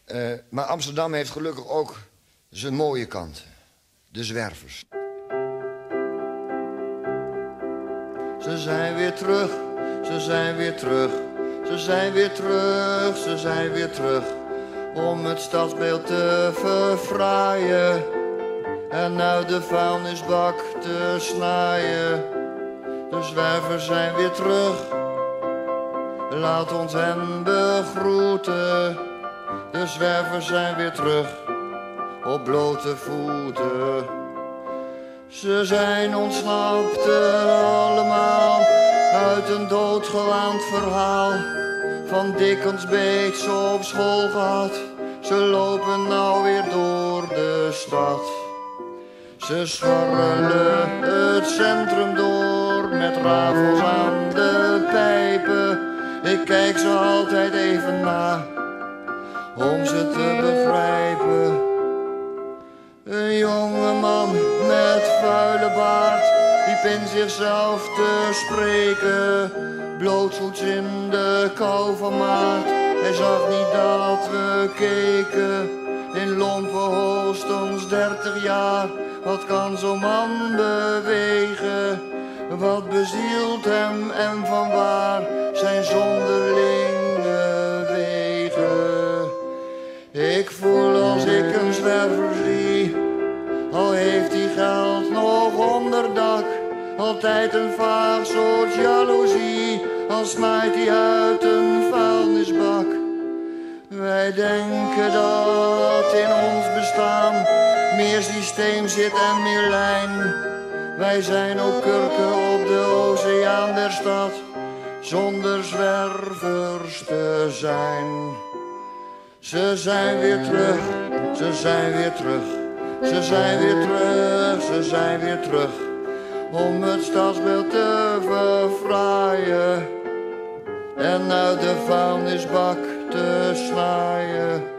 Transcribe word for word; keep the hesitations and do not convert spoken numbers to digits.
Uh, maar Amsterdam heeft gelukkig ook zijn mooie kant. De zwervers. Ze zijn weer terug, ze zijn weer terug. Ze zijn weer terug, ze zijn weer terug. Om het stadsbeeld te verfraaien. En uit de vuilnisbak te snaaien. De zwervers zijn weer terug. Laat ons hen begroeten. De zwervers zijn weer terug. Op blote voeten. Ze zijn ontsnapt allemaal. Uit een doodgewaand verhaal. Van Dickens Bates op school gehad. Ze lopen nou weer door de stad. Ze scharrelen het centrum door. Met rafels aan de pijpen. Ik kijk ze altijd even na. Om ze te begrijpen. Een jonge man met vuile baard. Diep in zichzelf te spreken. Blootsvoets in de kou van maart. Hij zag niet dat we keken. In lompe hoogstens dertig jaar. Wat kan zo'n man bewegen? Wat bezielt hem en vanwaar zijn zonderlinge wegen? Ik voel als ik een zwerver zie. Al heeft hij geld nog onderdak. Altijd een vaag soort jaloezie. Al smaait hij uit een vuilnisbak. Wij denken dat in ons bestaan meer systeem zit en meer lijn. Wij zijn ook kurken op de oceaan der stad. Zonder zwervers te zijn. Ze zijn weer terug, ze zijn weer terug. Ze zijn weer terug, ze zijn weer terug. Om het stadsbeeld te verfraaien. En uit de vuilnisbak te snaaien.